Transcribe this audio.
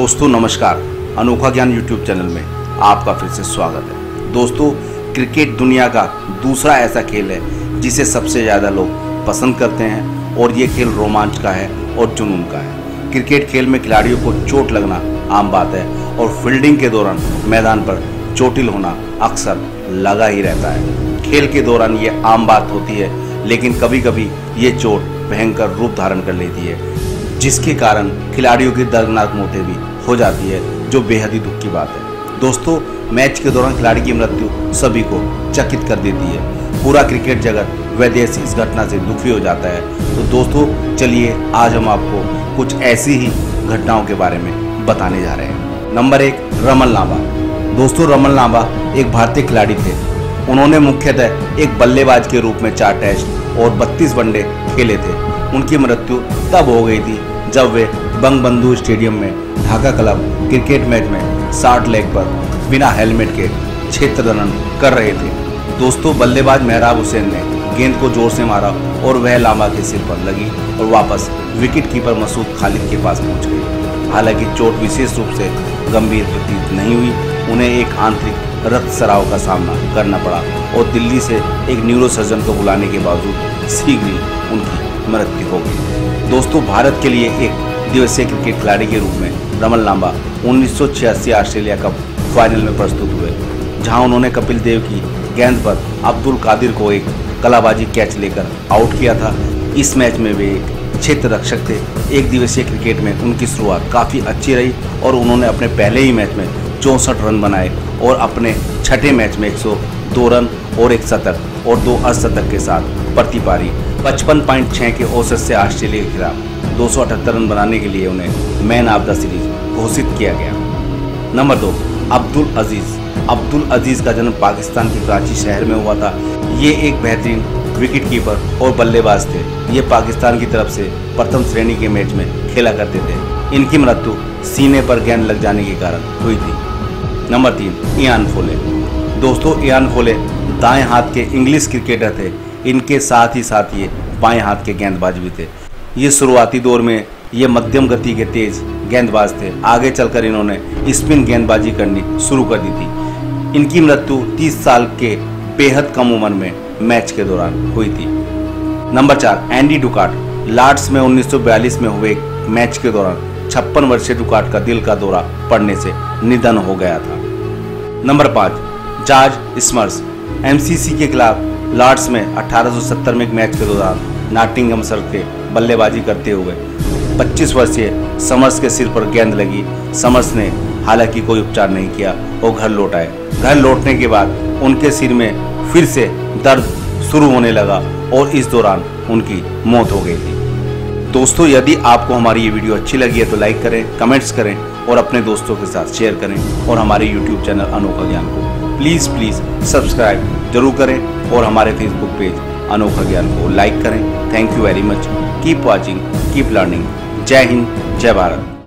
दोस्तों नमस्कार, अनोखा ज्ञान यूट्यूब चैनल में आपका फिर से स्वागत है। दोस्तों, क्रिकेट दुनिया का दूसरा ऐसा खेल है जिसे सबसे ज़्यादा लोग पसंद करते हैं और ये खेल रोमांच का है और जुनून का है। क्रिकेट खेल में खिलाड़ियों को चोट लगना आम बात है और फील्डिंग के दौरान मैदान पर चोटिल होना अक्सर लगा ही रहता है। खेल के दौरान ये आम बात होती है, लेकिन कभी कभी ये चोट भयंकर रूप धारण कर लेती है, जिसके कारण खिलाड़ियों की दर्दनाक मौतें भी हो जाती है, जो बेहद ही दुख की बात है। दोस्तों, मैच के दौरान खिलाड़ी की मृत्यु सभी को चकित कर देती है। पूरा क्रिकेट जगत व देश इस घटना से दुखी हो जाता है। तो दोस्तों चलिए आज हम आपको कुछ ऐसी ही घटनाओं के बारे में बताने जा रहे हैं। नंबर 1, रमन लांबा। दोस्तों, रमन लांबा एक भारतीय खिलाड़ी थे। उन्होंने मुख्यतः एक बल्लेबाज के रूप में 4 टेस्ट और 32 वनडे खेले थे। उनकी मृत्यु तब हो गई थी जब वे बंगबंधु स्टेडियम में ढाका क्लब क्रिकेट मैच में 60 लेग पर बिना हेलमेट के क्षेत्ररक्षण कर रहे थे। दोस्तों, बल्लेबाज मेहराब हुसैन ने गेंद को जोर से मारा और वह लांबा के सिर पर लगी और वापस विकेट कीपर मसूद खालिद के पास पहुंच गई। हालांकि चोट विशेष रूप से गंभीर प्रतीत नहीं हुई। उन्हें एक आंतरिक रक्तस्राव का सामना करना पड़ा और दिल्ली से एक न्यूरोसर्जन को बुलाने के बावजूद शीघ्र ही उनकी मृत्यु हो गई। दोस्तों, भारत के लिए एक दिवसीय क्रिकेट खिलाड़ी के रूप में Raman Lamba 1986 Australia cup final में प्रस्तुत हुए, जहां उन्होंने कपिल देव की गेंद पर अब्दुल कादिर को एक कलाबाजी कैच लेकर आउट किया था। इस मैच में वे एक क्षेत्र रक्षक थे। एक दिवसीय क्रिकेट में उनकी शुरुआत काफ़ी अच्छी रही और उन्होंने अपने पहले ही मैच में 64 रन बनाए और अपने छठे मैच में 102 रन और 1 शतक और 2 अर्धशतक के साथ प्रति पारी 55.6 के औसत से ऑस्ट्रेलिया के खिलाफ 278 रन बनाने के लिए उन्हें मैन ऑफ द सीरीज घोषित किया गया। नंबर 2, अब्दुल अजीज़। अब्दुल अजीज़ का जन्म पाकिस्तान के कराची शहर में हुआ था। ये एक बेहतरीन विकेट कीपर और बल्लेबाज थे। ये पाकिस्तान की तरफ से प्रथम श्रेणी के मैच में खेला करते थे। इनकी मृत्यु सीने पर गेंद लग जाने के कारण हुई थी। Number 3, Ian Foley. दोस्तों, इयान फोले दाएं हाथ के इंग्लिश क्रिकेटर थे। इनके साथ ही ये बाएं हाथ के गेंदबाज भी थे। ये शुरुआती दौर में ये मध्यम गति के तेज गेंदबाज थे। आगे चलकर इन्होंने स्पिन गेंदबाजी करनी शुरू कर दी थी। इनकी मृत्यु 30 साल के बेहद कम उम्र में मैच के दौरान हुई थी। Number 4, Andy डुकाट। लॉर्ड्स में 1942 में हुए एक मैच के दौरान 56 वर्षीय डुकाट का दिल का दौरा पड़ने से निधन हो गया था। Number 5, George स्मर्स। एमसीसी के खिलाफ लॉर्ड्स में 1870 में एक मैच के दौरान नॉटिंघमशायर के बल्लेबाजी करते हुए 25 वर्षीय समर्स के सिर पर गेंद लगी। समर्स ने हालांकि कोई उपचार नहीं किया और घर लौट आए। घर लौटने के बाद उनके सिर में फिर से दर्द शुरू होने लगा और इस दौरान उनकी मौत हो गई थी। दोस्तों, यदि आपको हमारी ये वीडियो अच्छी लगी है तो लाइक करें, कमेंट्स करें और अपने दोस्तों के साथ शेयर करें और हमारे यूट्यूब चैनल अनोखा ज्ञान को प्लीज़ सब्सक्राइब जरूर करें और हमारे फेसबुक पेज अनोखा ज्ञान को लाइक करें। Thank you very much. Keep watching, keep learning. जय हिंद, जय भारत।